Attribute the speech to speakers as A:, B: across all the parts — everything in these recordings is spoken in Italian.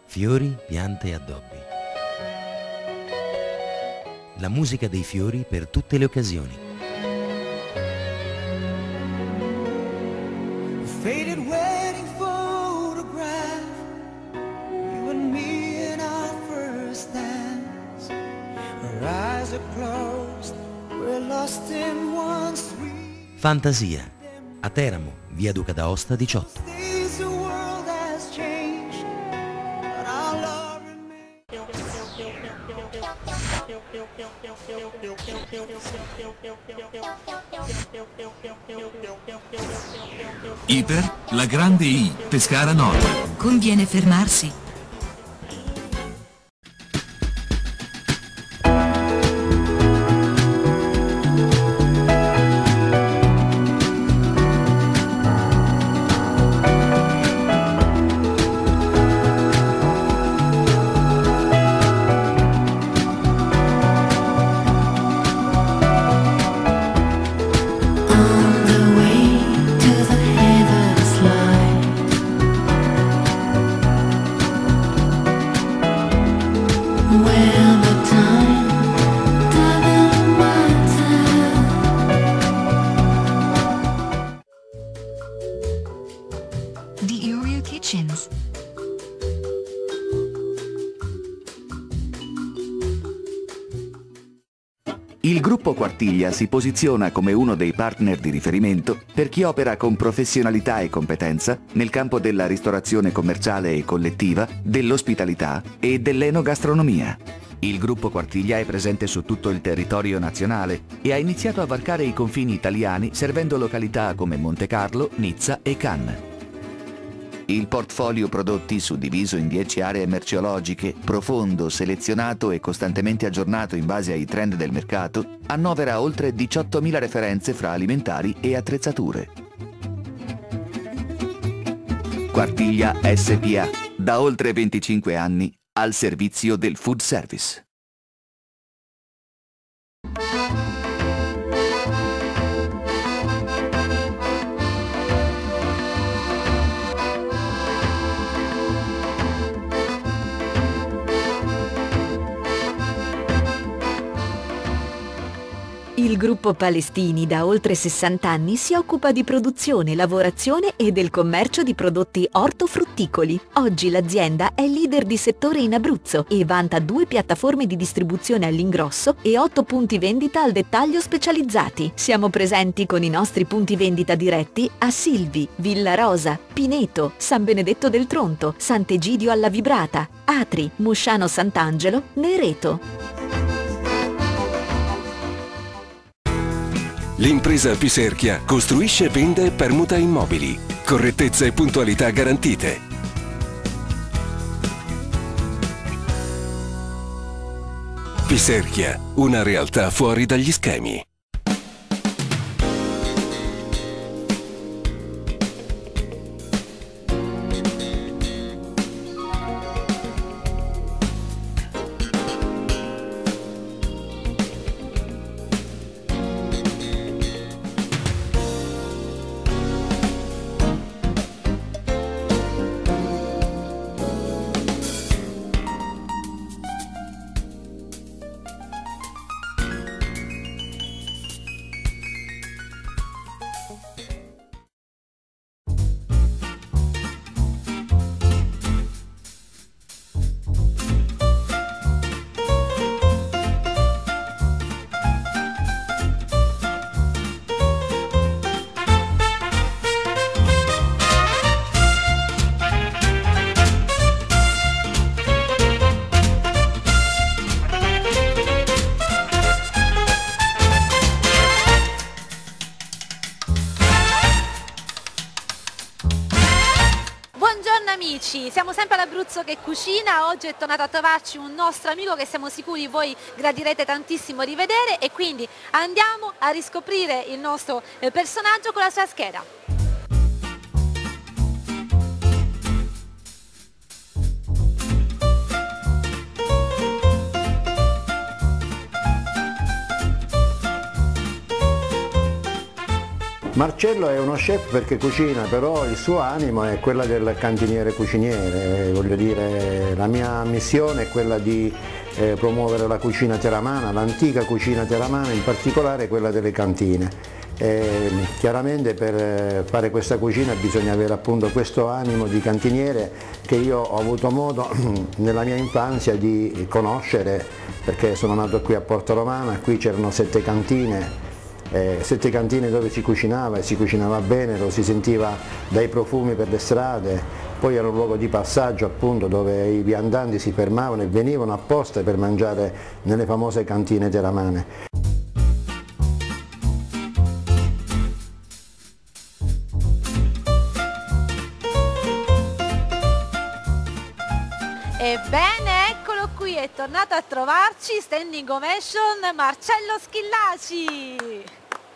A: Fiori, piante e addobbi. La musica dei fiori per tutte le occasioni.
B: Faded wedding photograph, you and me in our first dance. Our eyes are closed, we're lost in one sweet.
A: Fantasia, a Teramo, via Duca d'Aosta 18.
B: The world has changed, but our love
C: Iper, la grande I, Pescara Nord.
D: Conviene fermarsi. The Uriel Kitchens.
E: Il gruppo Quartiglia si posiziona come uno dei partner di riferimento per chi opera con professionalità e competenza nel campo della ristorazione commerciale e collettiva, dell'ospitalità e dell'enogastronomia. Il gruppo Quartiglia è presente su tutto il territorio nazionale e ha iniziato a varcare i confini italiani servendo località come Montecarlo, Nizza e Cannes. Il portfolio prodotti, suddiviso in 10 aree merceologiche, profondo, selezionato e costantemente aggiornato in base ai trend del mercato, annovera oltre 18.000 referenze fra alimentari e attrezzature. Quartiglia SPA, da oltre 25 anni, al servizio del food service.
F: Il gruppo Palestini da oltre 60 anni si occupa di produzione, lavorazione e del commercio di prodotti ortofrutticoli. Oggi l'azienda è leader di settore in Abruzzo e vanta 2 piattaforme di distribuzione all'ingrosso e 8 punti vendita al dettaglio specializzati. Siamo presenti con i nostri punti vendita diretti a Silvi, Villa Rosa, Pineto, San Benedetto del Tronto, Sant'Egidio alla Vibrata, Atri, Musciano Sant'Angelo, Nereto.
G: L'impresa Piserchia costruisce e vende permuta immobili. Correttezza e puntualità garantite. Piserchia, una realtà fuori dagli schemi.
H: Amici, siamo sempre all'Abruzzo che cucina. Oggi è tornato a trovarci un nostro amico che siamo sicuri voi gradirete tantissimo rivedere, e quindi andiamo a riscoprire il nostro personaggio con la sua scheda.
I: Marcello è uno chef perché cucina, però il suo animo è quella del cantiniere cuciniere, voglio dire, la mia missione è quella di promuovere la cucina teramana, l'antica cucina teramana, in particolare quella delle cantine. Chiaramente per fare questa cucina bisogna avere appunto questo animo di cantiniere che io ho avuto modo nella mia infanzia di conoscere, perché sono nato qui a Porto Romana, qui c'erano 7 cantine dove si cucinava e si cucinava bene, lo si sentiva dai profumi per le strade, poi era un luogo di passaggio appunto dove i viandanti si fermavano e venivano apposta per mangiare nelle famose cantine teramane.
H: Ebbene, eccolo qui, è tornato a trovarci, standing ovation, Marcello Schillaci.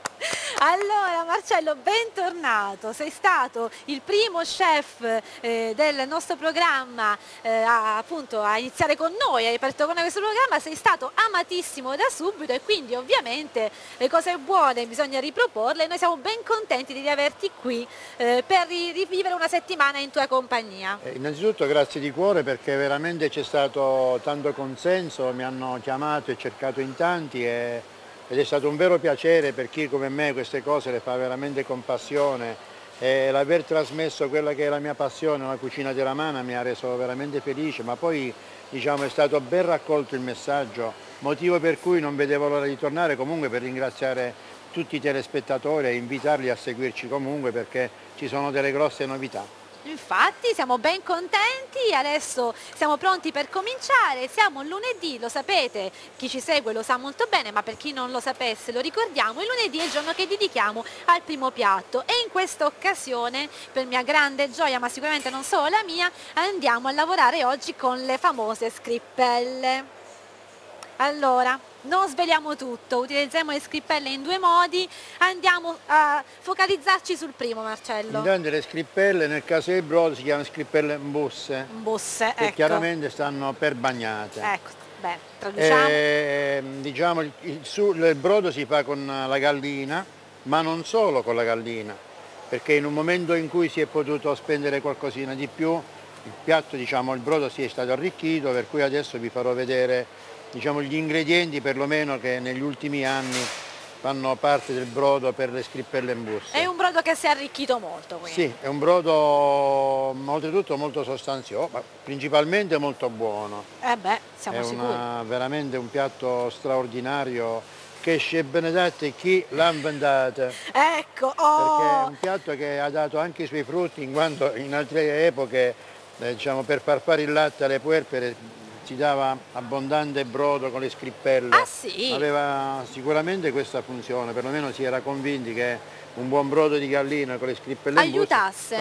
H: Allora Marcello, bentornato, sei stato il primo chef del nostro programma appunto a iniziare con noi, hai aperto con noi questo programma, sei stato amatissimo da subito e quindi ovviamente le cose buone bisogna riproporle e noi siamo ben contenti di averti qui per rivivere una settimana in tua compagnia.
J: Innanzitutto grazie di cuore perché veramente c'è stato tanto consenso, mi hanno chiamato e cercato in tanti ed è stato un vero piacere per chi come me queste cose le fa veramente con passione e l'aver trasmesso quella che è la mia passione, la cucina teramana, mi ha reso veramente felice, ma poi diciamo è stato ben raccolto il messaggio, motivo per cui non vedevo l'ora di tornare comunque per ringraziare tutti i telespettatori e invitarli a seguirci comunque perché ci sono delle grosse novità.
H: Infatti siamo ben contenti, adesso siamo pronti per cominciare, siamo lunedì, lo sapete, chi ci segue lo sa molto bene, ma per chi non lo sapesse lo ricordiamo, il lunedì è il giorno che dedichiamo al primo piatto e in questa occasione, per mia grande gioia, ma sicuramente non solo la mia, andiamo a lavorare oggi con le famose scrippelle. Allora, non sveliamo tutto, utilizzeremo le scrippelle in 2 modi, andiamo a focalizzarci sul primo, Marcello.
J: Intanto le scrippelle, nel caso del brodo si chiamano scrippelle mbusse, che
H: ecco.
J: chiaramente stanno per bagnate.
H: Ecco, beh, traduciamo.
J: Diciamo il brodo si fa con la gallina, ma non solo con la gallina, perché in un momento in cui si è potuto spendere qualcosina di più, il piatto, diciamo, il brodo si è stato arricchito, per cui adesso vi farò vedere diciamo, gli ingredienti perlomeno che negli ultimi anni fanno parte del brodo per le scrippelle in busta.
H: È un brodo che si è arricchito molto quindi.
J: Sì, è un brodo oltretutto molto sostanzioso, ma principalmente molto buono.
H: Siamo sicuri.
J: È veramente un piatto straordinario che Chef Benedetti chi l'ha inventato.
H: Ecco,
J: Perché è un piatto che ha dato anche i suoi frutti, in quanto in altre epoche diciamo, per far fare il latte alle puerpere si dava abbondante brodo con le scrippelle.
H: Ah sì?
J: Aveva sicuramente questa funzione, perlomeno si era convinti che un buon brodo di gallina con le scrippelle
H: aiutasse,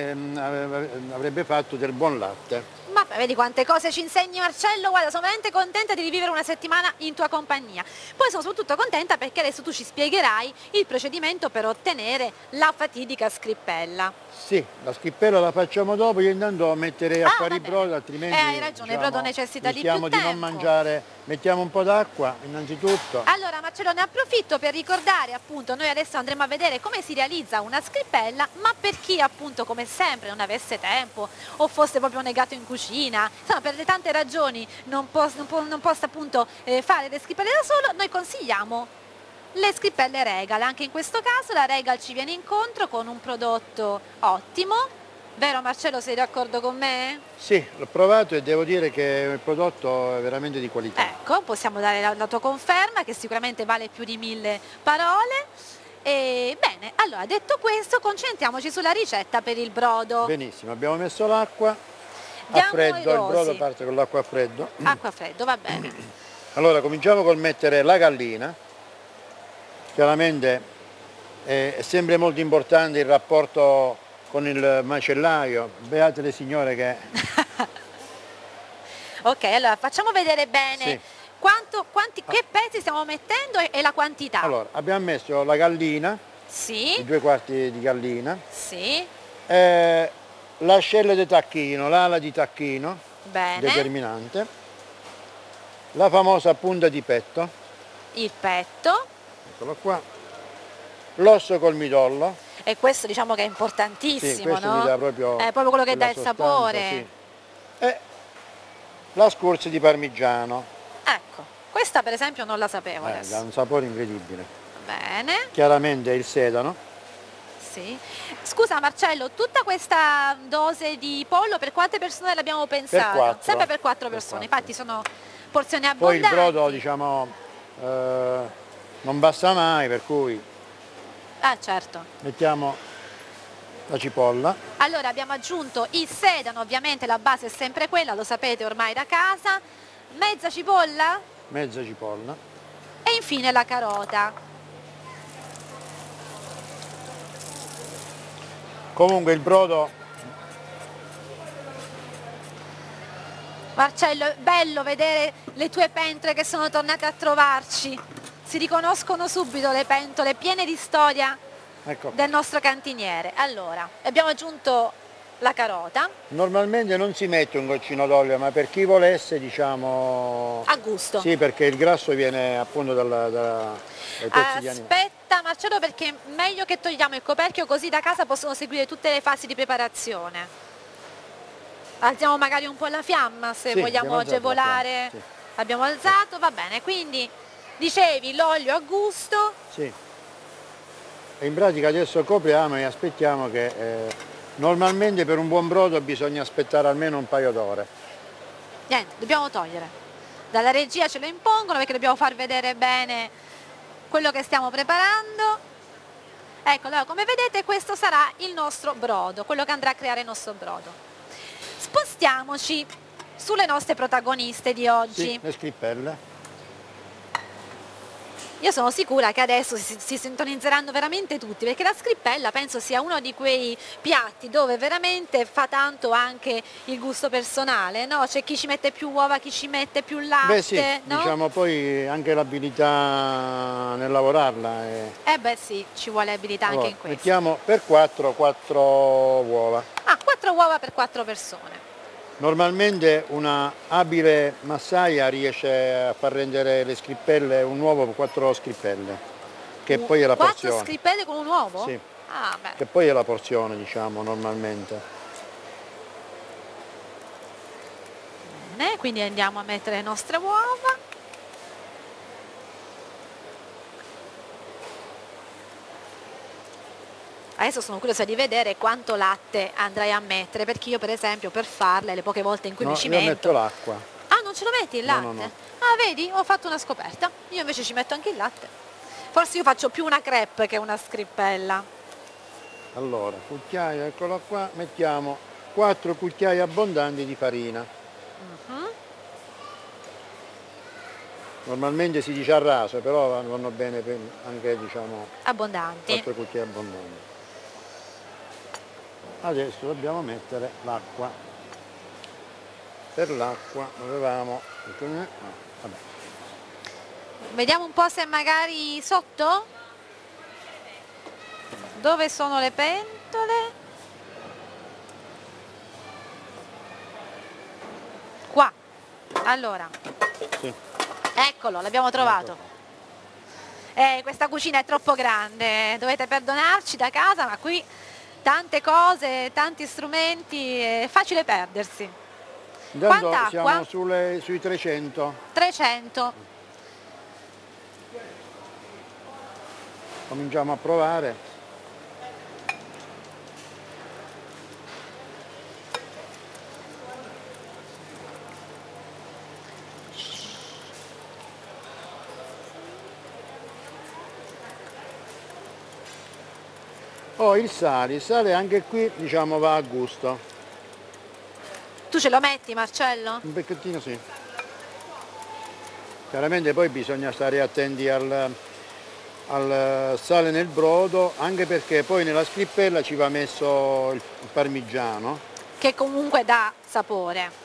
J: avrebbe fatto del buon latte.
H: Ma vedi quante cose ci insegni Marcello, guarda, sono veramente contenta di rivivere una settimana in tua compagnia. Poi sono soprattutto contenta perché adesso tu ci spiegherai il procedimento per ottenere la fatidica scrippella.
J: Sì, la scrippella la facciamo dopo, io intanto metterei a fare il brodo, altrimenti
H: hai ragione, il brodo necessita di più tempo.
J: Di non mangiare, mettiamo un po' d'acqua innanzitutto.
H: Allora Marcello, ne approfitto per ricordare appunto, noi adesso andremo a vedere come si realizza una scrippella, ma per chi appunto come sempre non avesse tempo o fosse proprio negato in cucina, insomma per le tante ragioni non possa appunto fare le scrippelle da solo, noi consigliamo le scrippelle Regal. Anche in questo caso la Regal ci viene incontro con un prodotto ottimo, vero Marcello, sei d'accordo con me?
J: Sì, l'ho provato e devo dire che il prodotto è veramente di qualità.
H: Ecco, possiamo dare la tua conferma che sicuramente vale più di 1000 parole. E bene, allora detto questo concentriamoci sulla ricetta per il brodo.
J: Benissimo, abbiamo messo l'acqua a freddo, il brodo parte con l'acqua a freddo.
H: Acqua a freddo, va bene.
J: Allora cominciamo col mettere la gallina, chiaramente è sempre molto importante il rapporto con il macellaio, beate le signore che...
H: Ok, allora facciamo vedere bene sì. Che pezzi stiamo mettendo e la quantità.
J: Allora, abbiamo messo la gallina,
H: sì.
J: i 2 quarti di gallina,
H: sì.
J: L'ascella di tacchino, l'ala di tacchino,
H: bene.
J: Determinante, la famosa punta di petto,
H: il petto,
J: eccolo qua, l'osso col midollo.
H: E questo diciamo che è
J: Sì,
H: importantissimo,
J: questo
H: no?
J: mi dà proprio
H: È proprio quello che dà
J: quella
H: il
J: sostanza,
H: sapore.
J: sì. E la scursia di parmigiano,
H: Ecco, questa per esempio non la sapevo adesso.
J: dà un sapore incredibile.
H: Bene,
J: Chiaramente il sedano,
H: sì. Scusa Marcello, tutta questa dose di pollo per quante persone l'abbiamo pensato?
J: quattro.
H: Sempre per 4
J: Per
H: persone,
J: quattro.
H: infatti sono porzioni
J: poi il
H: abbondanti.
J: brodo diciamo non basta mai, per cui
H: Ah certo.
J: mettiamo la cipolla,
H: Allora abbiamo aggiunto il sedano, ovviamente la base è sempre quella, lo sapete ormai da casa, mezza cipolla
J: mezza cipolla,
H: e infine la carota.
J: comunque il brodo
H: Marcello, è bello vedere le tue pentole che sono tornate a trovarci. Si riconoscono subito le pentole piene di storia
J: ecco.
H: del nostro cantiniere. Allora, abbiamo aggiunto la carota
J: Normalmente non si mette un goccino d'olio, ma per chi volesse diciamo
H: a gusto.
J: sì, perché il grasso viene appunto dai pezzi di animale.
H: Aspetta Marcello, perché è meglio che togliamo il coperchio, così da casa possono seguire tutte le fasi di preparazione. Alziamo magari un po' la fiamma se
J: Sì,
H: vogliamo
J: abbiamo alzato la
H: agevolare.
J: fiamma, sì.
H: Abbiamo alzato, va bene, quindi dicevi l'olio a gusto.
J: Sì. E in pratica adesso copriamo e aspettiamo che normalmente per un buon brodo bisogna aspettare almeno un paio d'ore.
H: Niente, dobbiamo togliere. Dalla regia ce lo impongono perché dobbiamo far vedere bene quello che stiamo preparando. Ecco, allora, come vedete questo sarà il nostro brodo, quello che andrà a creare il nostro brodo. Spostiamoci sulle nostre protagoniste di oggi.
J: Sì, le scrippelle.
H: Io sono sicura che adesso si sintonizzeranno veramente tutti, perché la scrippella penso sia uno di quei piatti dove veramente fa tanto anche il gusto personale, no? C'è chi ci mette più uova, chi ci mette più latte,
J: Beh sì,
H: no?
J: diciamo poi anche l'abilità nel lavorarla.
H: Beh sì, ci vuole abilità
J: Allora,
H: anche in questo.
J: mettiamo per 4 uova.
H: 4 uova per 4 persone.
J: Normalmente una abile massaia riesce a far rendere le scrippelle, un uovo per 4 scrippelle, che poi è la
H: 4
J: porzione.
H: scrippelle con un uovo?
J: Sì,
H: Ah, beh.
J: che poi è la porzione, diciamo, normalmente.
H: Bene, quindi andiamo a mettere le nostre uova. Adesso sono curiosa di vedere quanto latte andrai a mettere, perché io per esempio per farle, le poche volte in cui
J: No,
H: mi ci
J: io
H: metto...
J: metto l'acqua.
H: Ah, non ce lo metti il latte?
J: No, no, no.
H: Ah, vedi, ho fatto una scoperta. Io invece ci metto anche il latte. Forse io faccio più una crepe che una scrippella.
J: Allora, cucchiaio, eccolo qua, mettiamo 4 cucchiai abbondanti di farina. Normalmente si dice a raso, però vanno bene anche diciamo
H: Abbondanti.
J: 4 cucchiai abbondanti. Adesso dobbiamo mettere l'acqua. Per l'acqua dovevamo... no, vabbè.
H: Vediamo un po' se magari sotto? Dove sono le pentole? Qua. Allora.
J: Sì.
H: Eccolo, l'abbiamo trovato. Questa cucina è troppo grande, dovete perdonarci da casa, ma qui tante cose, tanti strumenti, è facile perdersi.
J: Intanto
H: Quanta acqua?
J: siamo sui 300.
H: 300.
J: Cominciamo a provare. Oh, il sale anche qui diciamo va a gusto.
H: Tu ce lo metti, Marcello?
J: Un pezzettino sì. Chiaramente poi bisogna stare attenti al sale nel brodo, anche perché poi nella scrippella ci va messo il parmigiano.
H: Che comunque dà sapore.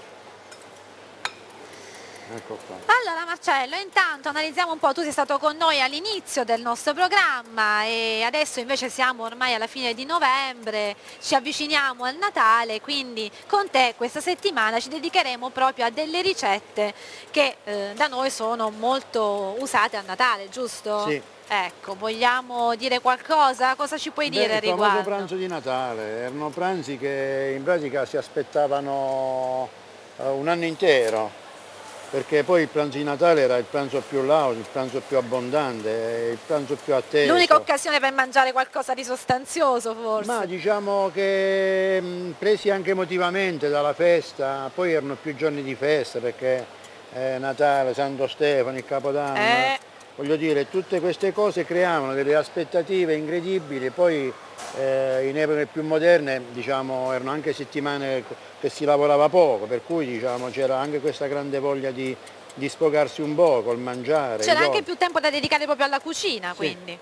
J: Ecco qua.
H: Allora Marcello, intanto analizziamo un po', tu sei stato con noi all'inizio del nostro programma e adesso invece siamo ormai alla fine di novembre, ci avviciniamo al Natale, quindi con te questa settimana ci dedicheremo proprio a delle ricette che da noi sono molto usate a Natale, giusto?
J: Sì.
H: Ecco, vogliamo dire qualcosa? Cosa ci puoi dire al
J: Il famoso
H: riguardo?
J: pranzo di Natale, erano pranzi che in pratica si aspettavano un anno intero, perché poi il pranzo di Natale era il pranzo più laudo, il pranzo più abbondante, il pranzo più atteso.
H: L'unica occasione per mangiare qualcosa di sostanzioso, forse.
J: Ma diciamo che presi anche emotivamente dalla festa, poi erano più giorni di festa perché Natale, Santo Stefano, il Capodanno. Voglio dire, tutte queste cose creavano delle aspettative incredibili, poi in epoche più moderne diciamo, erano anche settimane che si lavorava poco, per cui diciamo, c'era anche questa grande voglia di sfogarsi un po' col mangiare.
H: C'era anche più tempo da dedicare proprio alla cucina,
J: sì.
H: Quindi.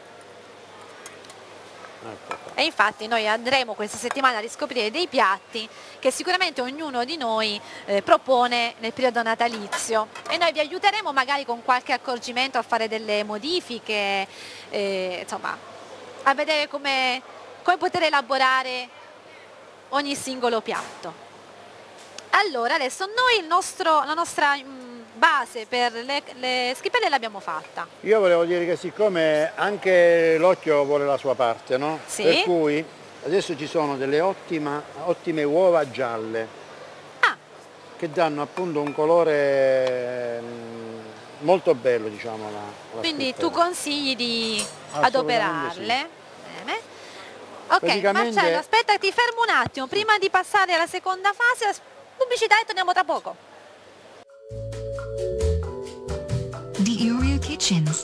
J: Ecco.
H: E infatti noi andremo questa settimana a riscoprire dei piatti che sicuramente ognuno di noi propone nel periodo natalizio e noi vi aiuteremo magari con qualche accorgimento a fare delle modifiche, insomma a vedere come poter elaborare ogni singolo piatto. Allora adesso noi la nostra base per le schippelle l'abbiamo fatta.
J: Io volevo dire che siccome anche l'occhio vuole la sua parte, no?
H: Sì.
J: Per cui adesso ci sono delle ottime uova gialle che danno appunto un colore molto bello, diciamo. La
H: Quindi
J: schippella.
H: tu consigli di adoperarle.
J: Sì.
H: Bene. Ok, Marcello, aspetta, ti fermo un attimo, prima di passare alla seconda fase, la pubblicità e torniamo tra poco.
D: The Oreo Kitchens.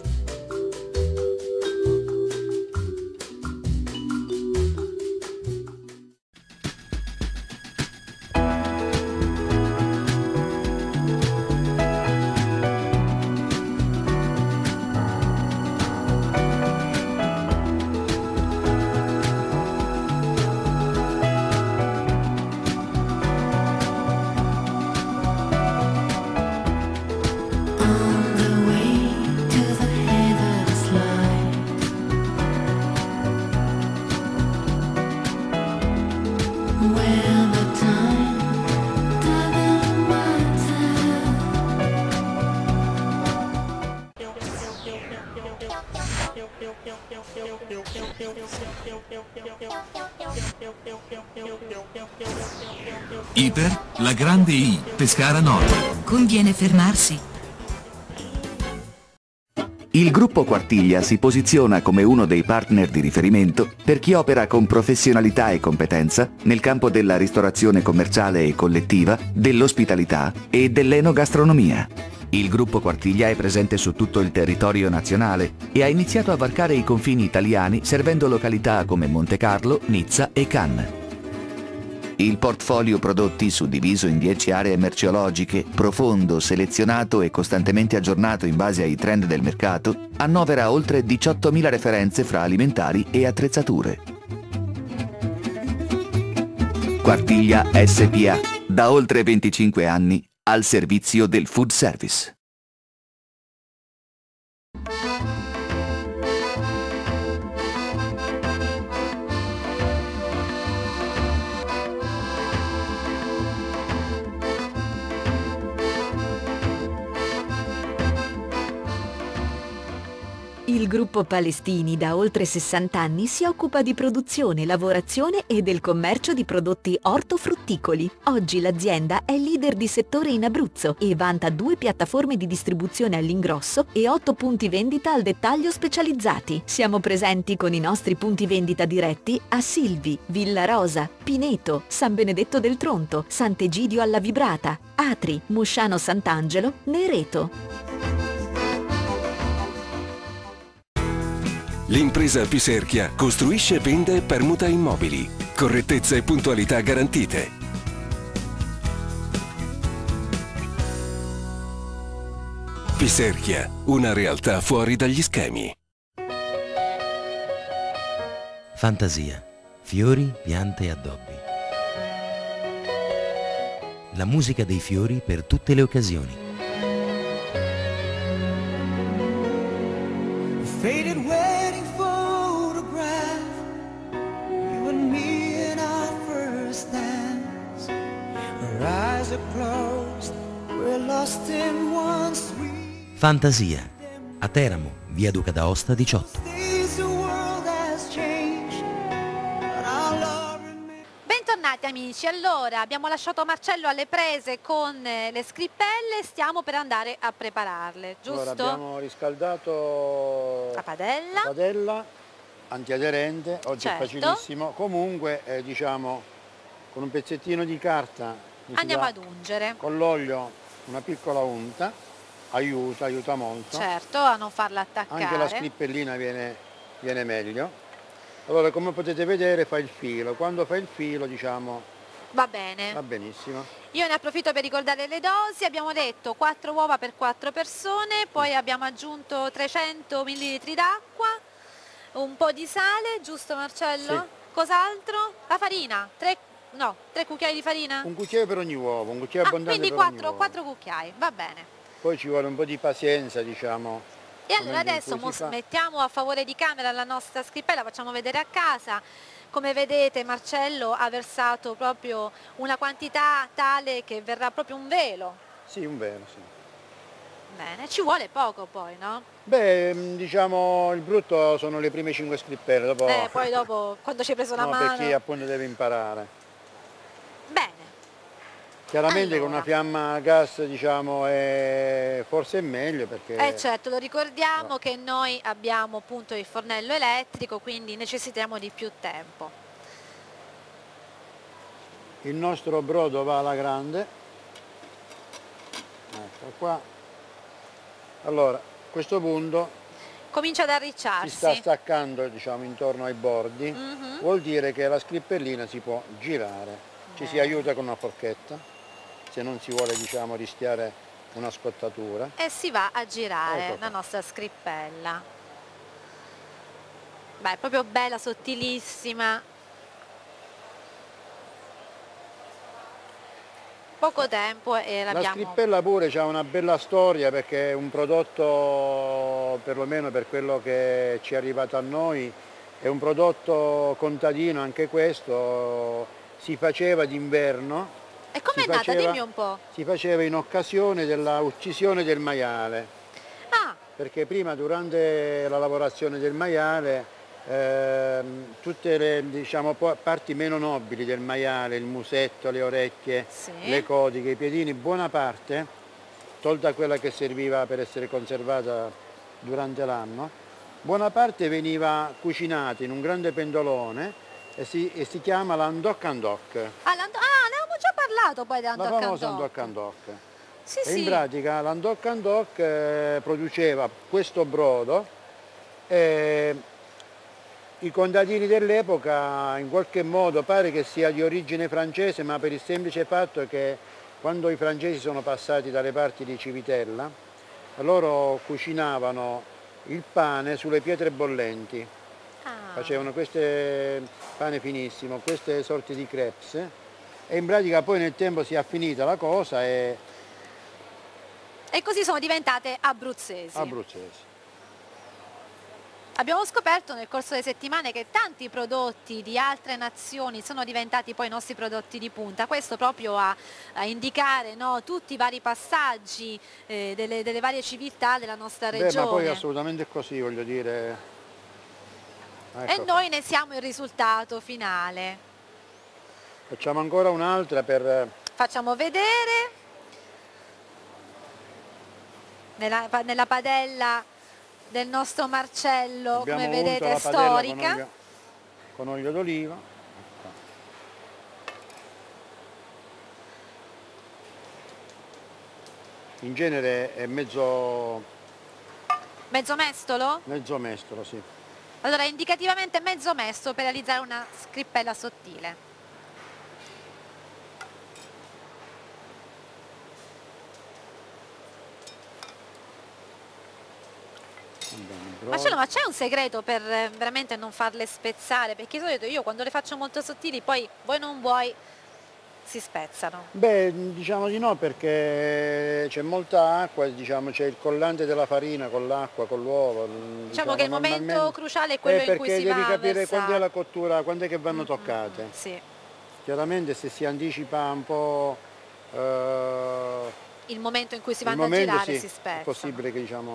C: Iper, la grande I, Pescara Nord.
D: Conviene fermarsi.
E: Il gruppo Quartiglia si posiziona come uno dei partner di riferimento per chi opera con professionalità e competenza nel campo della ristorazione commerciale e collettiva, dell'ospitalità e dell'enogastronomia. Il gruppo Quartiglia è presente su tutto il territorio nazionale e ha iniziato a varcare i confini italiani servendo località come Montecarlo, Nizza e Cannes. Il portfolio prodotti, suddiviso in 10 aree merceologiche, profondo, selezionato e costantemente aggiornato in base ai trend del mercato, annovera oltre 18.000 referenze fra alimentari e attrezzature. Quartiglia SPA, da oltre 25 anni, al servizio del food service.
F: Il gruppo Palestini da oltre 60 anni si occupa di produzione, lavorazione e del commercio di prodotti ortofrutticoli. Oggi l'azienda è leader di settore in Abruzzo e vanta 2 piattaforme di distribuzione all'ingrosso e 8 punti vendita al dettaglio specializzati. Siamo presenti con i nostri punti vendita diretti a Silvi, Villa Rosa, Pineto, San Benedetto del Tronto, Sant'Egidio alla Vibrata, Atri, Musciano Sant'Angelo, Nereto.
G: L'impresa Piserchia costruisce, vende e permuta immobili. Correttezza e puntualità garantite. Piserchia, una realtà fuori dagli schemi.
A: Fantasia, fiori, piante e addobbi. La musica dei fiori per tutte le occasioni.
B: Faded wedding photograph, you and me in our first dance. Our eyes are closed, we're lost in one sweet.
A: Fantasia, A Teramo, via Duca d'Aosta 18.
B: Days the world has changed, but our love remains.
H: Bentornati amici, allora abbiamo lasciato Marcello alle prese con le scrippelle, stiamo per andare a prepararle, giusto?
J: Allora abbiamo riscaldato
H: La padella.
J: la padella antiaderente, oggi
H: Certo.
J: è facilissimo, comunque diciamo con un pezzettino di carta si
H: Andiamo
J: dà
H: ad ungere,
J: con l'olio una piccola unta, aiuta molto.
H: certo, a non farla attaccare.
J: Anche la scrippellina viene meglio. Allora come potete vedere fa il filo, quando fa il filo diciamo
H: Va bene.
J: va benissimo.
H: Io ne approfitto per ricordare le dosi, abbiamo detto 4 uova per 4 persone, poi abbiamo aggiunto 300 ml d'acqua, un po' di sale, giusto Marcello?
J: Sì.
H: Cos'altro? La farina, 3 cucchiai di farina?
J: Un cucchiaio per ogni uovo, un cucchiaio abbondante
H: quindi
J: per ogni uovo.
H: 4 cucchiai, va bene.
J: Poi ci vuole un po' di pazienza diciamo.
H: E allora
J: momento in
H: adesso
J: cui si fa.
H: mettiamo a favore di camera la nostra scrippella, facciamo vedere a casa. Come vedete Marcello ha versato proprio una quantità tale che verrà proprio un velo.
J: Sì, un velo, sì.
H: Bene, ci vuole poco poi, no?
J: Beh, diciamo il brutto sono le prime 5 scrippelle, dopo
H: Poi dopo, quando ci hai preso la
J: no,
H: mano...
J: per chi appunto deve imparare.
H: Bene,
J: Chiaramente con
H: Allora.
J: una fiamma a gas diciamo forse è meglio perché
H: certo, lo ricordiamo che noi abbiamo appunto il fornello elettrico, quindi necessitiamo di più tempo.
J: il nostro brodo va alla grande. Ecco qua. Allora, a questo punto
H: Comincia ad
J: si
H: arricciarsi.
J: sta staccando diciamo intorno ai bordi,
H: Mhm.
J: vuol dire che la scrippellina si può girare, ci si aiuta con una forchetta, se non si vuole diciamo rischiare una scottatura.
H: E si va a girare
J: Ecco
H: la
J: qua.
H: nostra scrippella. Beh, è proprio bella, sottilissima. Poco tempo e
J: La
H: l'abbiamo...
J: scrippella pure c'ha una bella storia perché è un prodotto, perlomeno per quello che ci è arrivato a noi, è un prodotto contadino anche questo, si faceva d'inverno.
H: E com'è
J: si
H: nata?
J: faceva-
H: Dimmi un po'.
J: Si faceva in occasione della uccisione del maiale,
H: Ah,
J: perché prima durante la lavorazione del maiale tutte le diciamo, parti meno nobili del maiale, il musetto, le orecchie,
H: sì.
J: le codiche, i piedini, buona parte, tolta quella che serviva per essere conservata durante l'anno, buona parte veniva cucinata in un grande pendolone e si chiama l'andoc andoc,
H: ne avevamo già parlato poi
J: la
H: dell'andoc
J: famosa
H: andoc.
J: andoc andoc.
H: Sì,
J: E in
H: sì.
J: pratica l'andoc andoc produceva questo brodo e i contadini dell'epoca in qualche modo pare che sia di origine francese, ma per il semplice fatto che quando i francesi sono passati dalle parti di Civitella, loro cucinavano il pane sulle pietre bollenti,
H: Ah.
J: facevano queste pane finissimo, queste sorti di crepes e in pratica poi nel tempo si è finita la cosa e
H: E così sono diventate abruzzesi.
J: abruzzesi.
H: Abbiamo scoperto nel corso delle settimane che tanti prodotti di altre nazioni sono diventati poi i nostri prodotti di punta, questo proprio a indicare, no, tutti i vari passaggi delle varie civiltà della nostra
J: Beh,
H: regione.
J: ma poi assolutamente così, voglio dire.
H: E
J: Ecco,
H: noi ne siamo il risultato finale.
J: facciamo ancora un'altra per
H: Facciamo vedere nella padella del nostro Marcello,
J: abbiamo
H: come
J: unto
H: vedete, è
J: la padella
H: storica.
J: con olio d'oliva. In genere è mezzo
H: Mezzo mestolo?
J: mestolo, sì.
H: Allora, indicativamente mezzo mestolo per realizzare una scrippella sottile. Marcello, ma c'è un segreto per veramente non farle spezzare? Perché di solito io quando le faccio molto sottili poi vuoi non vuoi si spezzano.
J: Beh, diciamo di no perché c'è molta acqua, diciamo, c'è il collante della farina con l'acqua, con l'uovo.
H: Diciamo che il momento
J: normalmente-
H: cruciale è quello in cui
J: perché
H: si va
J: devi
H: a
J: capire quando è
H: versare.
J: la cottura, quando è che vanno toccate.
H: Sì.
J: Chiaramente se si anticipa un po'
H: Il momento in cui si
J: il
H: vanno a
J: momento,
H: girare
J: sì,
H: si
J: è
H: spezzano.
J: possibile che diciamo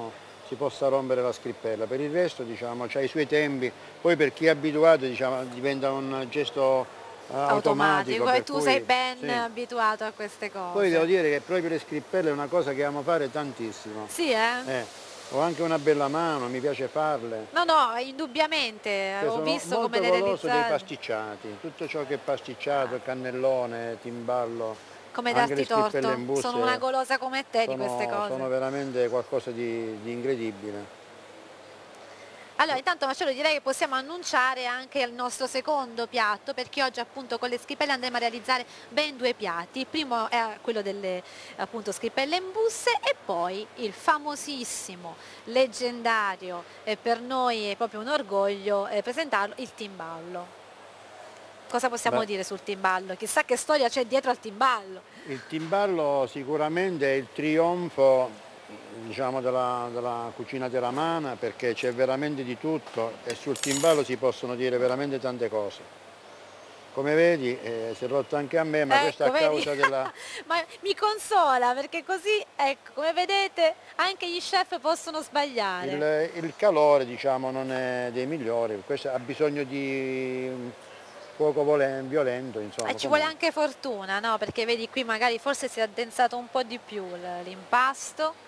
J: si possa rompere la scrippella. Per il resto diciamo c'ha i suoi tempi, poi per chi è abituato diciamo, diventa un gesto automatico.
H: E tu
J: cui,
H: sei ben
J: sì.
H: abituato a queste cose.
J: Poi devo dire che proprio le scrippelle è una cosa che amo fare tantissimo.
H: Sì,
J: Ho anche una bella mano, mi piace farle.
H: No, no, indubbiamente, ho visto come le
J: realizzate. Sono molto goloso dei
H: realizzate.
J: pasticciati, tutto ciò che è pasticciato, cannellone, timballo,
H: Come
J: anche
H: darti
J: le scrippelle
H: torto,
J: in buste,
H: sono una golosa come te di queste cose.
J: Sono veramente qualcosa di incredibile.
H: Allora, intanto Marcello direi che possiamo annunciare anche il nostro secondo piatto, perché oggi appunto con le scrippelle andremo a realizzare ben 2 piatti. Il primo è quello delle appunto scrippelle in buste e poi il famosissimo, leggendario e per noi è proprio un orgoglio presentarlo, il timballo. Cosa possiamo dire sul timballo? Chissà che storia c'è dietro al timballo.
J: Il timballo sicuramente è il trionfo diciamo della cucina teramana, perché c'è veramente di tutto e sul timballo si possono dire veramente tante cose. Come vedi si è rotto anche a me, ma questo a causa della...
H: Ma mi consola perché così, ecco, come vedete anche gli chef possono sbagliare.
J: Il calore diciamo non è dei migliori, questo ha bisogno di fuoco violento, insomma.
H: Ci vuole anche fortuna, no? Perché vedi qui magari forse si è addensato un po' di più l'impasto.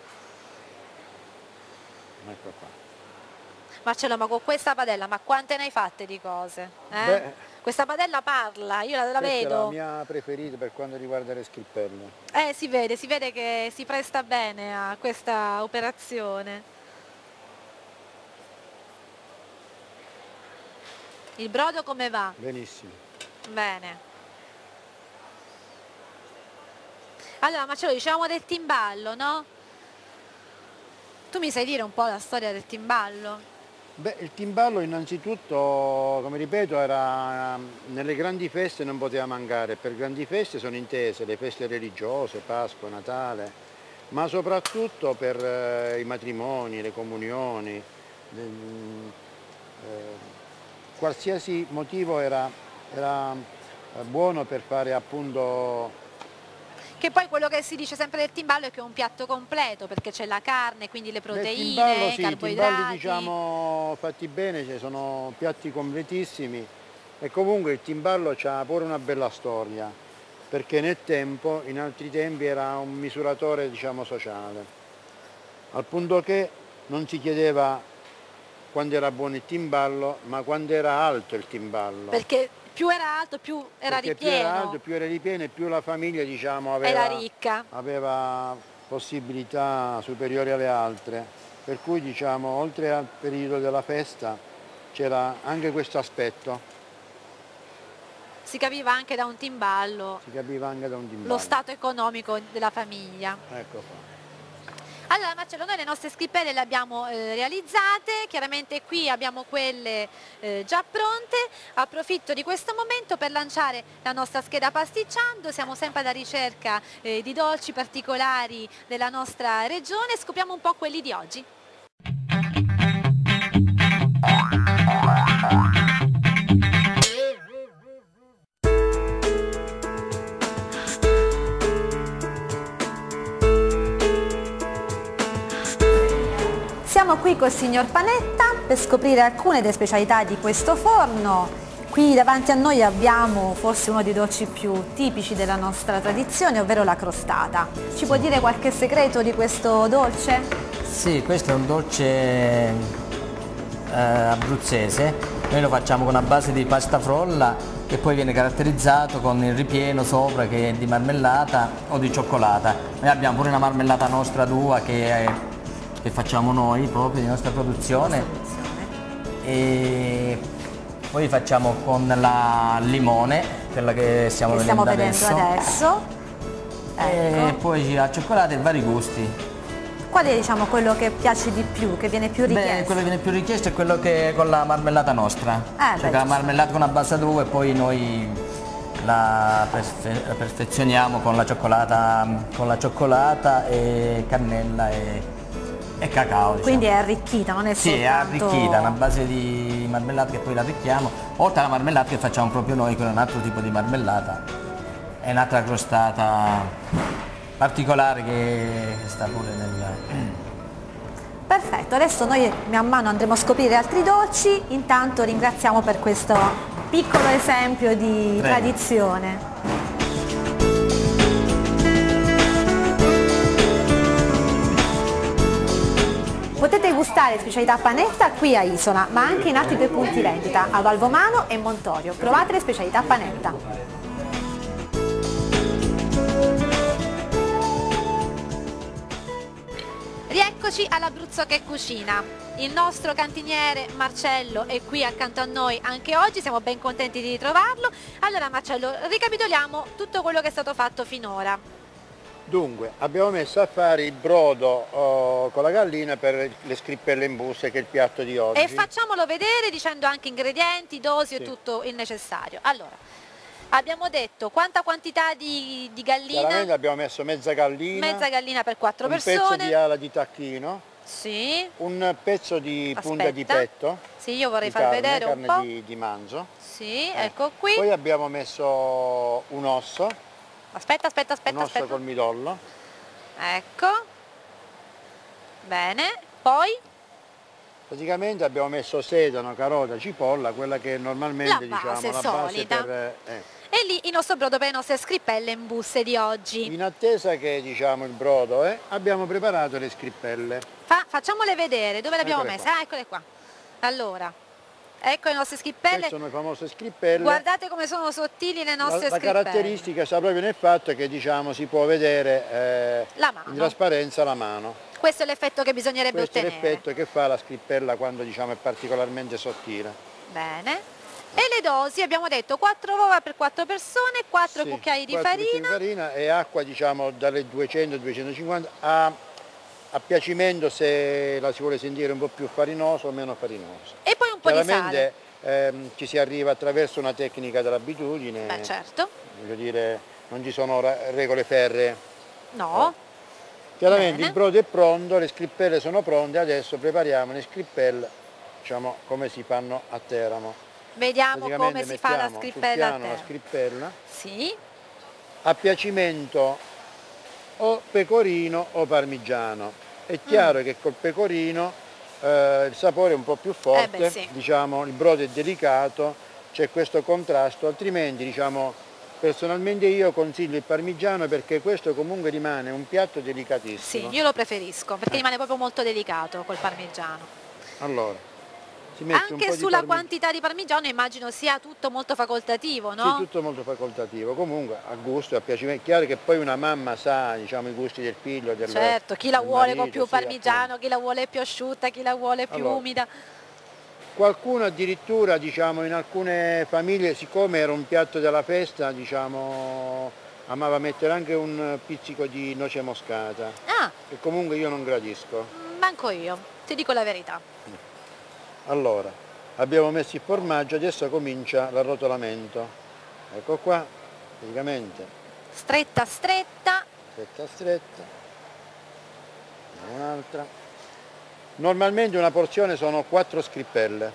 J: Ecco qua.
H: Marcello, ma con questa padella, ma quante ne hai fatte di cose? Questa padella parla, io la vedo.
J: Questa è la mia preferita per quanto riguarda le scrippelle.
H: Si vede che si presta bene a questa operazione. Il brodo come va?
J: Benissimo.
H: Bene. Allora Marcello, dicevamo del timballo, no? Tu mi sai dire un po' la storia del timballo?
J: Beh, il timballo innanzitutto, come ripeto, era nelle grandi feste non poteva mancare. Per grandi feste sono intese le feste religiose, Pasqua, Natale, ma soprattutto per i matrimoni, le comunioni. Qualsiasi motivo era buono per fare appunto...
H: Che poi quello che si dice sempre del timballo è che è un piatto completo, perché c'è la carne, quindi le proteine, i carboidrati.
J: I timballi diciamo fatti bene, cioè sono piatti completissimi e comunque il timballo ha pure una bella storia, perché nel tempo, in altri tempi, era un misuratore diciamo sociale, al punto che non si chiedeva quando era buono il timballo, ma quando era alto il timballo.
H: Perché più era alto più era ripieno.
J: Più era alto, più era ripieno e più la famiglia diciamo
H: era ricca.
J: Aveva possibilità superiori alle altre, per cui diciamo oltre al periodo della festa c'era anche questo aspetto.
H: Si capiva anche da un timballo. Lo stato economico della famiglia.
J: Ecco qua.
H: Allora Marcello, noi le nostre scrippelle le abbiamo realizzate, chiaramente qui abbiamo quelle già pronte. Approfitto di questo momento per lanciare la nostra scheda pasticciando, siamo sempre alla ricerca di dolci particolari della nostra regione, scopriamo un po' quelli di oggi. Siamo qui col signor Panetta per scoprire alcune delle specialità di questo forno. Qui davanti a noi abbiamo forse uno dei dolci più tipici della nostra tradizione, ovvero la crostata. Ci può dire qualche segreto di questo dolce?
K: Sì, questo è un dolce abruzzese. Noi lo facciamo con una base di pasta frolla che poi viene caratterizzato con il ripieno sopra che è di marmellata o di cioccolata. Noi abbiamo pure una marmellata nostra d'uva che facciamo noi proprio di nostra produzione e poi facciamo con la limone, quella che stiamo vedendo adesso.
H: Ecco.
K: E poi la cioccolata e vari gusti.
H: Qual è diciamo quello che piace di più, che viene più richiesto?
K: Beh, quello che viene più richiesto è quello che è con la marmellata nostra, cioè la marmellata con una base d'uva e poi noi la perfezioniamo con la cioccolata e cannella e cacao. Diciamo.
H: Quindi è arricchita, non è soltanto...
K: Sì, è arricchita, una base di marmellata che poi la arricchiamo, oltre alla marmellata che facciamo proprio noi, con un altro tipo di marmellata, è un'altra crostata particolare che sta pure
H: Perfetto, adesso noi man mano andremo a scoprire altri dolci, intanto ringraziamo per questo piccolo esempio di tradizione. Potete gustare specialità Panetta qui a Isola, ma anche in altri 2 punti vendita, a Valvomano e Montorio. Provate le specialità Panetta. Rieccoci all'Abruzzo che cucina. Il nostro cantiniere Marcello è qui accanto a noi anche oggi, siamo ben contenti di ritrovarlo. Allora Marcello, ricapitoliamo tutto quello che è stato fatto finora.
J: Dunque, abbiamo messo a fare il brodo con la gallina per le scrippelle in buste, che è il piatto di oggi.
H: E facciamolo vedere dicendo anche ingredienti, dosi e tutto il necessario. Allora, abbiamo detto quanta quantità di gallina?
J: Chiaramente abbiamo messo mezza gallina.
H: Mezza gallina per 4 persone.
J: Un pezzo di ala di tacchino.
H: Sì.
J: Un pezzo di punta di petto.
H: Sì, io vorrei far vedere un po'.
J: Carne di manzo.
H: Sì, ecco qui.
J: Poi abbiamo messo un osso.
H: Aspetta.
J: Un osso col midollo.
H: Ecco. Bene. Poi?
J: Praticamente abbiamo messo sedano, carota, cipolla, quella che normalmente
H: la base
J: solita.
H: E lì il nostro brodo per le nostre scrippelle in buste di oggi.
J: In attesa che il brodo abbiamo preparato le scrippelle.
H: Facciamole vedere, dove le abbiamo messe? Ah, eccole qua. Allora, ecco le nostre scrippelle.
J: Queste sono le famose scrippelle.
H: Guardate come sono sottili le nostre scrippelle.
J: La caratteristica sta proprio nel fatto che si può vedere in trasparenza la mano.
H: Questo è l'effetto che bisognerebbe ottenere.
J: Questo è l'effetto che fa la scrippella quando è particolarmente sottile.
H: Bene. E le dosi abbiamo detto 4 uova per 4 persone, 4 cucchiai di farina
J: e acqua dalle 200-250 a piacimento, se la si vuole sentire un po' più farinosa o meno farinosa.
H: E poi un po' di sale.
J: Ci si arriva attraverso una tecnica dell'abitudine.
H: Beh, certo.
J: Voglio dire, non ci sono regole ferree.
H: No.
J: Chiaramente il brodo è pronto, le scrippelle sono pronte, adesso prepariamo le scrippelle, come si fanno a Teramo.
H: Vediamo come si fa la scrippella a
J: la scrippella.
H: Sì.
J: A piacimento o pecorino o parmigiano. È chiaro che col pecorino il sapore è un po' più forte, il brodo è delicato, c'è questo contrasto, altrimenti personalmente io consiglio il parmigiano, perché questo comunque rimane un piatto delicatissimo.
H: Sì, io lo preferisco perché rimane proprio molto delicato col parmigiano.
J: Allora,
H: anche sulla quantità di parmigiano immagino sia tutto molto facoltativo, no?
J: Sì, tutto molto facoltativo, comunque a gusto e a piacimento. È chiaro che poi una mamma sa i gusti del figlio,
H: certo, chi la vuole con più parmigiano, chi la vuole più asciutta, chi la vuole più umida.
J: Qualcuno addirittura, in alcune famiglie, siccome era un piatto della festa, amava mettere anche un pizzico di noce moscata, che comunque io non gradisco.
H: Manco io, ti dico la verità.
J: Allora, abbiamo messo il formaggio, adesso comincia l'arrotolamento. Ecco qua, praticamente.
H: Stretta.
J: Un'altra. Normalmente una porzione sono 4 scrippelle.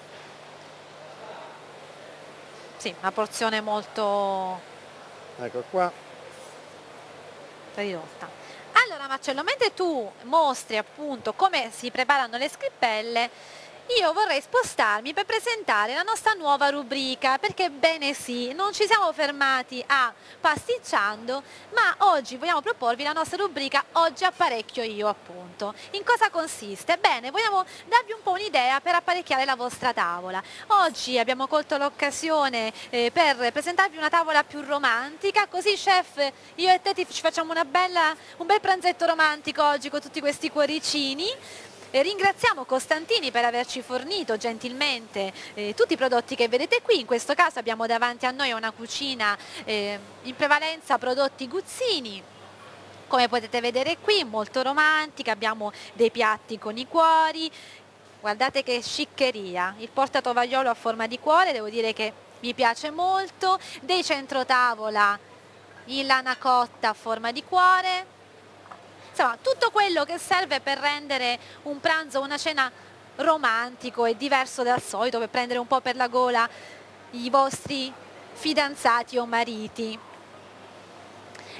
H: Sì, una porzione molto...
J: Ecco qua.
H: ridotta. Allora Marcello, mentre tu mostri appunto come si preparano le scrippelle, io vorrei spostarmi per presentare la nostra nuova rubrica, perché bene sì, non ci siamo fermati a pasticciando, ma oggi vogliamo proporvi la nostra rubrica Oggi apparecchio io, appunto. In cosa consiste? Bene, vogliamo darvi un po' un'idea per apparecchiare la vostra tavola. Oggi abbiamo colto l'occasione per presentarvi una tavola più romantica, così chef, io e te ci facciamo un bel pranzetto romantico oggi con tutti questi cuoricini. Ringraziamo Costantini per averci fornito gentilmente tutti i prodotti che vedete qui. In questo caso abbiamo davanti a noi una cucina in prevalenza prodotti Guzzini, come potete vedere qui, molto romantica. Abbiamo dei piatti con i cuori, guardate che sciccheria, il portatovagliolo a forma di cuore, devo dire che mi piace molto, dei centrotavola in lana cotta a forma di cuore. Insomma, tutto quello che serve per rendere un pranzo o una cena romantico e diverso dal solito, per prendere un po' per la gola i vostri fidanzati o mariti.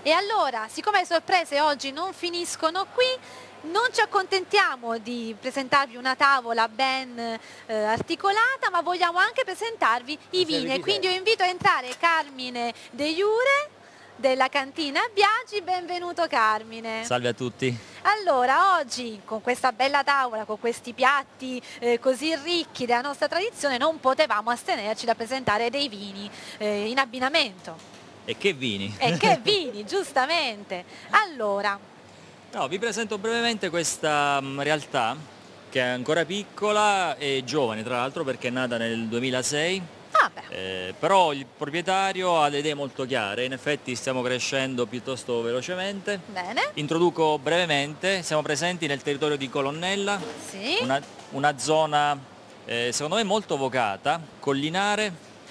H: E allora, siccome le sorprese oggi non finiscono qui, non ci accontentiamo di presentarvi una tavola ben articolata, ma vogliamo anche presentarvi i vini. E quindi io invito a entrare Carmine De Jure della cantina Biagi. Benvenuto Carmine.
L: Salve a tutti.
H: Allora, oggi con questa bella tavola, con questi piatti così ricchi della nostra tradizione, non potevamo astenerci da presentare dei vini in abbinamento.
L: E che vini?
H: E che vini, giustamente. Allora,
L: no, vi presento brevemente questa realtà che è ancora piccola e giovane, tra l'altro, perché è nata nel 2006. Però il proprietario ha le idee molto chiare, in effetti stiamo crescendo piuttosto velocemente.
H: Bene.
L: Introduco brevemente, siamo presenti nel territorio di Colonnella,
H: sì.
L: una zona secondo me molto vocata, collinare,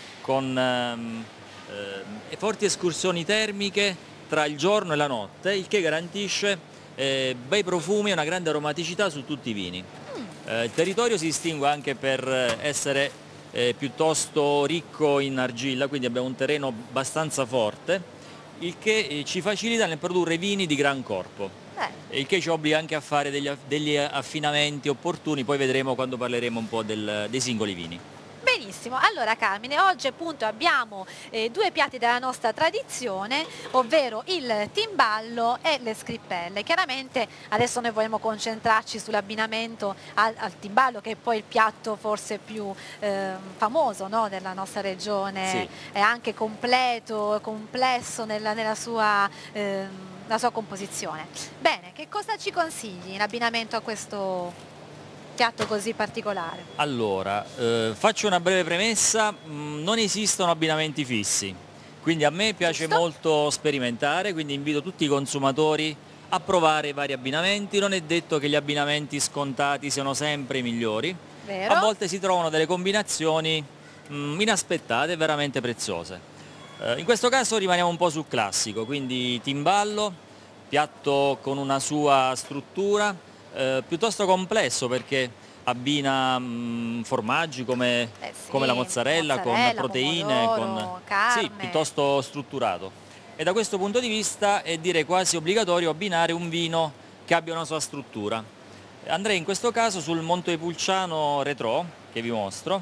L: con forti escursioni termiche tra il giorno e la notte, il che garantisce bei profumi e una grande aromaticità su tutti i vini. Il territorio si distingue anche per essere piuttosto ricco in argilla, quindi abbiamo un terreno abbastanza forte, il che ci facilita nel produrre vini di gran corpo, il che ci obbliga anche a fare degli affinamenti opportuni, poi vedremo quando parleremo un po' dei singoli vini.
H: Benissimo, allora Carmine, oggi appunto abbiamo due piatti della nostra tradizione, ovvero il timballo e le scrippelle. Chiaramente adesso noi vogliamo concentrarci sull'abbinamento al timballo, che è poi il piatto forse più famoso, no, della nostra regione, sì. È anche completo, complesso nella sua composizione. Bene, che cosa ci consigli in abbinamento a questo piatto così particolare?
L: Allora, faccio una breve premessa, non esistono abbinamenti fissi, quindi a me piace molto sperimentare, quindi invito tutti i consumatori a provare i vari abbinamenti. Non è detto che gli abbinamenti scontati siano sempre i migliori.
H: Vero?
L: A volte si trovano delle combinazioni inaspettate, veramente preziose. In questo caso rimaniamo un po' sul classico, quindi timballo, piatto con una sua struttura, piuttosto complesso, perché abbina formaggi come la mozzarella con proteine,
H: pomodoro, carne.
L: Sì, piuttosto strutturato. E da questo punto di vista è direi quasi obbligatorio abbinare un vino che abbia una sua struttura. Andrei in questo caso sul Montepulciano Retrò, che vi mostro.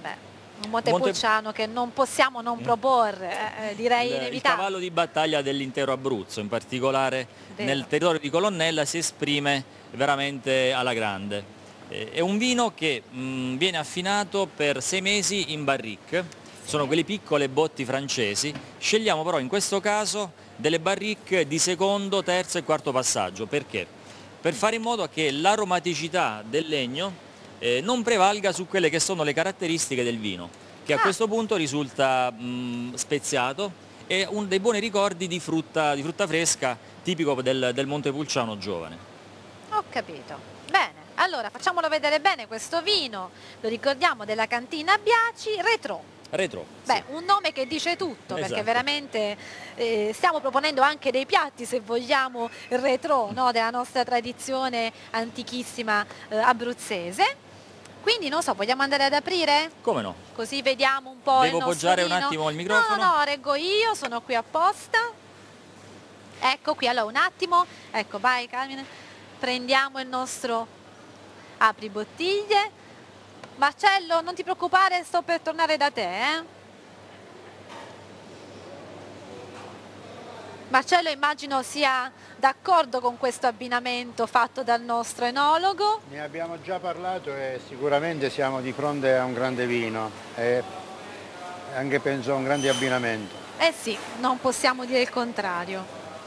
H: Un Montepulciano che non possiamo non proporre, direi inevitabile.
L: Il cavallo di battaglia dell'intero Abruzzo, in particolare nel territorio di Colonnella si esprime veramente alla grande. È un vino che viene affinato per 6 mesi in barrique, sono quelle piccole botti francesi. Scegliamo però in questo caso delle barrique di secondo, terzo e quarto passaggio. Perché? Per fare in modo che l'aromaticità del legno non prevalga su quelle che sono le caratteristiche del vino, che a questo punto risulta speziato e uno dei buoni ricordi di frutta fresca tipico del Montepulciano giovane.
H: Ho capito. Bene, allora facciamolo vedere bene questo vino, lo ricordiamo, della cantina Biagi, Retrò.
L: Retrò.
H: Beh,
L: sì.
H: Un nome che dice tutto,
L: Esatto.
H: Perché veramente stiamo proponendo anche dei piatti, se vogliamo, retrò, no, della nostra tradizione antichissima abruzzese. Quindi non so, vogliamo andare ad aprire?
L: Come no?
H: Così vediamo un po'
L: Devo
H: il nostro
L: poggiare
H: vino.
L: un attimo il microfono?
H: No, reggo io, sono qui apposta. Ecco qui, allora un attimo. Ecco, vai Carmine. Prendiamo il nostro apribottiglie. Marcello, non ti preoccupare, sto per tornare da te, Marcello immagino sia d'accordo con questo abbinamento fatto dal nostro enologo.
J: Ne abbiamo già parlato e sicuramente siamo di fronte a un grande vino e anche penso a un grande abbinamento.
H: Eh sì, non possiamo dire il contrario.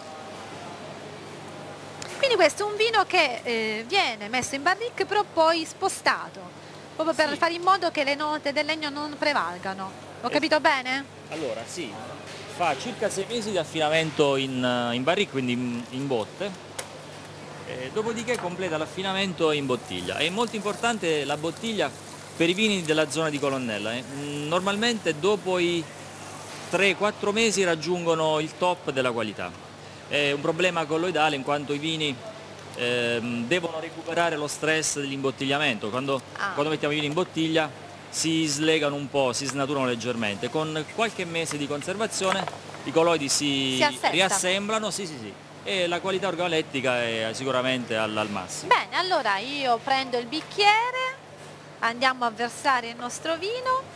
H: Quindi questo è un vino che viene messo in barrique però poi spostato, proprio per fare in modo che le note del legno non prevalgano. Ho capito bene?
L: Allora sì, fa circa 6 mesi di affinamento in barrique, quindi in botte, dopodiché completa l'affinamento in bottiglia. È molto importante la bottiglia per i vini della zona di Colonnella. Normalmente dopo i 3-4 mesi raggiungono il top della qualità. È un problema colloidale in quanto i vini devono recuperare lo stress dell'imbottigliamento. Quando mettiamo i vini in bottiglia si slegano un po', si snaturano leggermente. Con qualche mese di conservazione i colloidi si
H: assesta.
L: riassemblano, sì, e la qualità organolettica è sicuramente al massimo.
H: Bene, allora io prendo il bicchiere, andiamo a versare il nostro vino.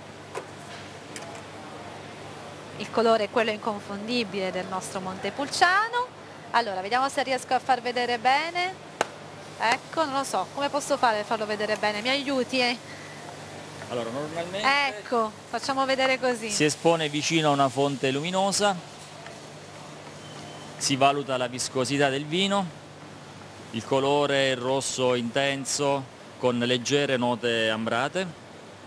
H: Il colore è quello inconfondibile del nostro Montepulciano. Allora, vediamo se riesco a far vedere bene. Ecco, non lo so, come posso fare per farlo vedere bene? Mi aiuti?
L: Allora, normalmente
H: Ecco, facciamo vedere così.
L: si espone vicino a una fonte luminosa, si valuta la viscosità del vino, il colore è rosso intenso con leggere note ambrate.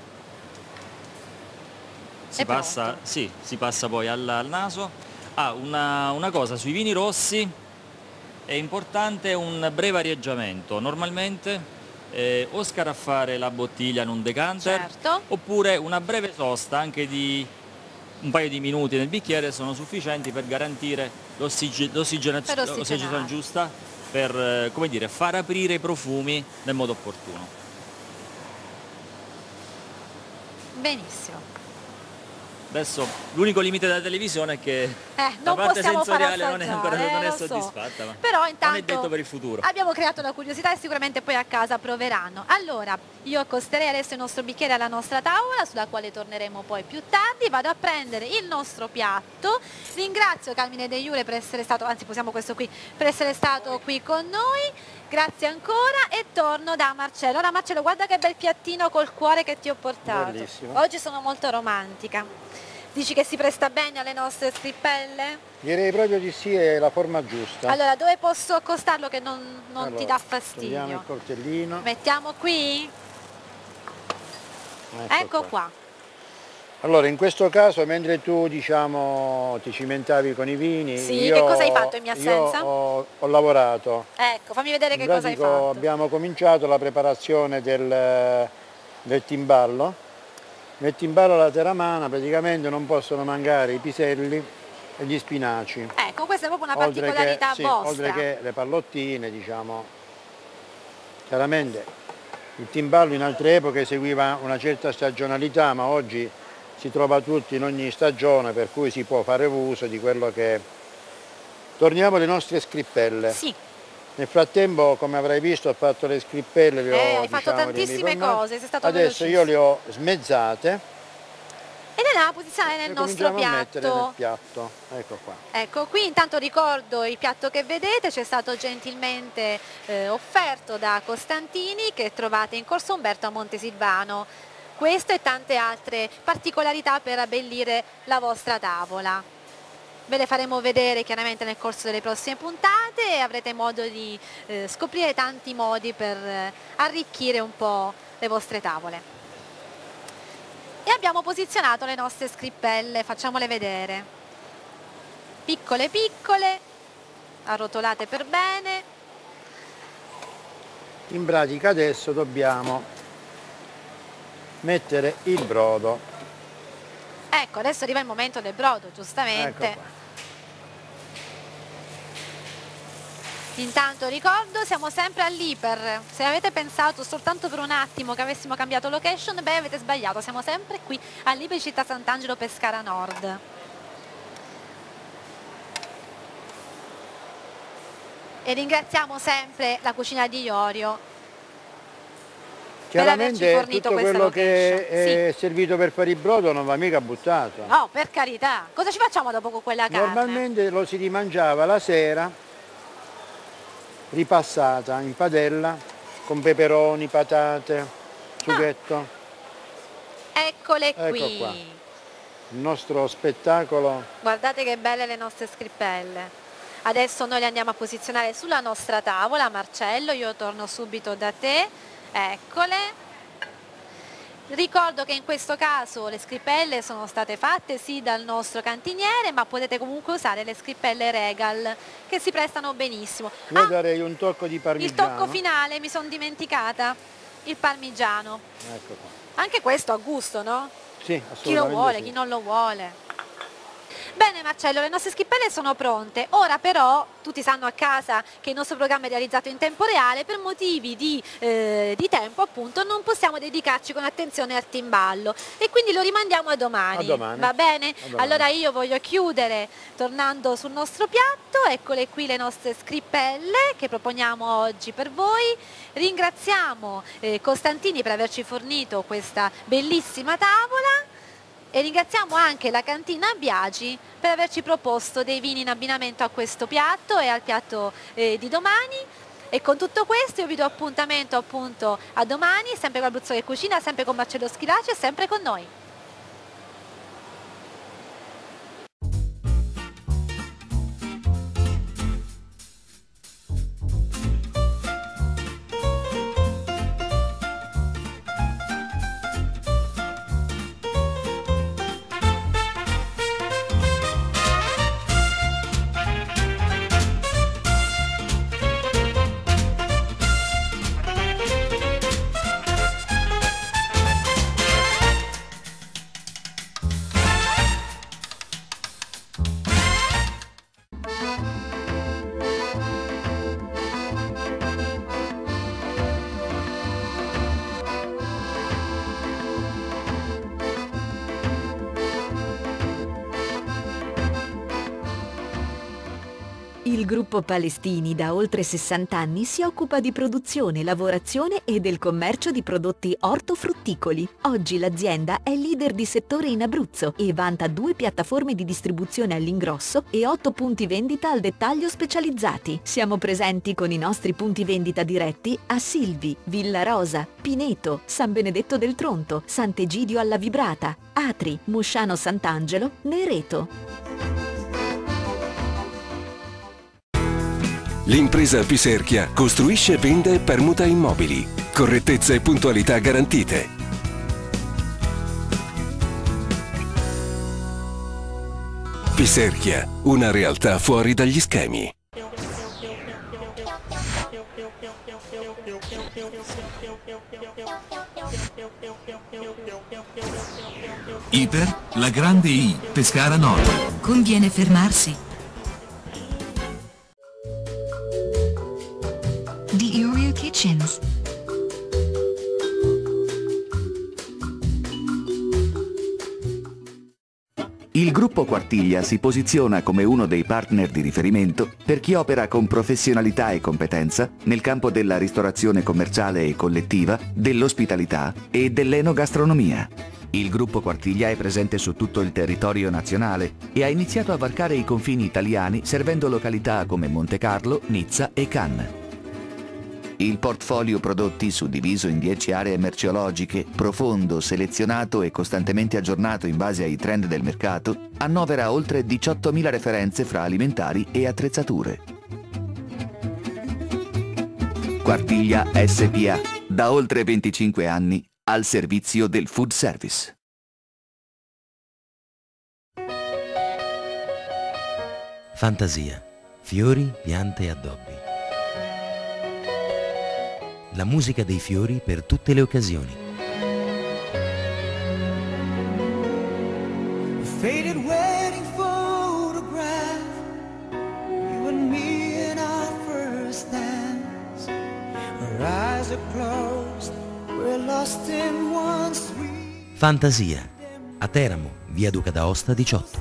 L: Si passa poi al naso. Una cosa, sui vini rossi è importante un breve arieggiamento, normalmente o scaraffare la bottiglia in un decanter,
H: certo,
L: oppure una breve sosta anche di un paio di minuti nel bicchiere sono sufficienti per garantire l'ossigenazione giusta, per come dire, far aprire i profumi nel modo opportuno.
H: Benissimo.
L: Adesso l'unico limite della televisione è che la
H: non
L: parte
H: possiamo
L: sensoriale non è
H: lo so.
L: soddisfatta, ma
H: però
L: non è
H: intanto
L: detto per il futuro.
H: abbiamo creato la curiosità e sicuramente poi a casa proveranno. Allora, io accosterei adesso il nostro bicchiere alla nostra tavola, sulla quale torneremo poi più tardi. Vado a prendere il nostro piatto. Ringrazio Carmine De Iure per essere stato, anzi posiamo questo qui, per essere stato qui con noi. Grazie ancora e torno da Marcello. Ora Marcello, guarda che bel piattino col cuore che ti ho portato.
J: Bellissimo.
H: Oggi sono molto romantica. Dici che si presta bene alle nostre strippelle?
J: Direi proprio di sì, è la forma giusta.
H: Allora, dove posso accostarlo che non
J: Allora,
H: ti dà fastidio?
J: togliamo il coltellino.
H: Mettiamo qui? Ecco qua.
J: Allora, in questo caso, mentre tu, diciamo, ti cimentavi con i vini,
H: sì, che cosa hai fatto in mia assenza?
J: Ho lavorato.
H: Ecco, fammi vedere che cosa hai fatto.
J: Abbiamo cominciato la preparazione del timballo. Nel timballo alla teramana praticamente non possono mancare i piselli e gli spinaci.
H: Ecco, questa è proprio una particolarità vostra.
J: Oltre che le pallottine, diciamo. Chiaramente il timballo in altre epoche seguiva una certa stagionalità, ma oggi si trova tutto in ogni stagione, per cui si può fare uso di quello che... Torniamo alle nostre scrippelle.
H: Sì.
J: Nel frattempo, come avrai visto, ho fatto le scrippelle,
H: hai fatto tantissime cose, sei stato
J: adesso io le ho smezzate
H: e le andiamo a posizionare nel nostro piatto.
J: A mettere nel piatto. Ecco qua.
H: Ecco, qui intanto ricordo il piatto che vedete, ci è stato gentilmente offerto da Costantini, che trovate in Corso Umberto a Montesilvano. Questo e tante altre particolarità per abbellire la vostra tavola. Ve le faremo vedere chiaramente nel corso delle prossime puntate e avrete modo di scoprire tanti modi per arricchire un po' le vostre tavole. E abbiamo posizionato le nostre scrippelle, facciamole vedere. Piccole piccole, arrotolate per bene.
J: In pratica adesso dobbiamo mettere il brodo.
H: Ecco, adesso arriva il momento del brodo, giustamente.
J: Ecco.
H: Intanto ricordo, siamo sempre all'Iper. Se avete pensato soltanto per un attimo che avessimo cambiato location, beh, avete sbagliato, siamo sempre qui all'Iper Città Sant'Angelo Pescara Nord. E ringraziamo sempre la cucina di Iorio per averci
J: Chiaramente
H: fornito
J: tutto
H: questa
J: quello che
H: location.
J: è servito per fare il brodo non va mica buttato.
H: No, per carità. Cosa ci facciamo dopo con quella carne?
J: Normalmente lo si rimangiava la sera, ripassata in padella con peperoni, patate, sughetto.
H: Eccole
J: Ecco
H: qui.
J: qua. Il nostro spettacolo.
H: Guardate che belle le nostre scrippelle. Adesso noi le andiamo a posizionare sulla nostra tavola. Marcello, io torno subito da te. Eccole. Ricordo che in questo caso le scrippelle sono state fatte sì dal nostro cantiniere, ma potete comunque usare le scrippelle Regal che si prestano benissimo.
J: Io darei un tocco di parmigiano.
H: Il tocco finale, mi sono dimenticata, il parmigiano.
J: Ecco qua.
H: Anche questo a gusto, no?
J: Sì, assolutamente.
H: Chi lo vuole,
J: sì.
H: chi non lo vuole. Bene Marcello, le nostre schippelle sono pronte, ora però tutti sanno a casa che il nostro programma è realizzato in tempo reale, per motivi di tempo appunto non possiamo dedicarci con attenzione al timballo e quindi lo rimandiamo a domani. Va bene? Allora io voglio chiudere tornando sul nostro piatto, eccole qui le nostre scrippelle che proponiamo oggi per voi. Ringraziamo Costantini per averci fornito questa bellissima tavola e ringraziamo anche la cantina Biagi per averci proposto dei vini in abbinamento a questo piatto e al piatto di domani. E con tutto questo io vi do appuntamento appunto a domani, sempre con Abruzzo che cucina, sempre con Marcello Schillaci e sempre con noi.
F: Il gruppo Palestini da oltre 60 anni si occupa di produzione, lavorazione e del commercio di prodotti ortofrutticoli. Oggi l'azienda è leader di settore in Abruzzo e vanta 2 piattaforme di distribuzione all'ingrosso e 8 punti vendita al dettaglio specializzati. Siamo presenti con i nostri punti vendita diretti a Silvi, Villa Rosa, Pineto, San Benedetto del Tronto, Sant'Egidio alla Vibrata, Atri, Musciano Sant'Angelo, Nereto.
G: L'impresa Piserchia costruisce, vende e permuta immobili. Correttezza e puntualità garantite. Piserchia, una realtà fuori dagli schemi.
C: Iper, la grande I, Pescara Nord.
D: Conviene fermarsi. The Oreo Kitchens.
E: Il gruppo Quartiglia si posiziona come uno dei partner di riferimento per chi opera con professionalità e competenza nel campo della ristorazione commerciale e collettiva, dell'ospitalità e dell'enogastronomia. Il gruppo Quartiglia è presente su tutto il territorio nazionale e ha iniziato a varcare i confini italiani servendo località come Montecarlo, Nizza e Cannes. Il portfolio prodotti, suddiviso in 10 aree merceologiche, profondo, selezionato e costantemente aggiornato in base ai trend del mercato, annovera oltre 18.000 referenze fra alimentari e attrezzature. Quartiglia SPA, da oltre 25 anni, al servizio del food service.
A: Fantasia, fiori, piante e addobbi. La musica dei fiori per tutte le occasioni.
B: Faded wedding photograph, you and me in our first dance. Our eyes are closed, we're lost in one sweet.
A: Fantasia, a Teramo, via Duca d'Aosta 18.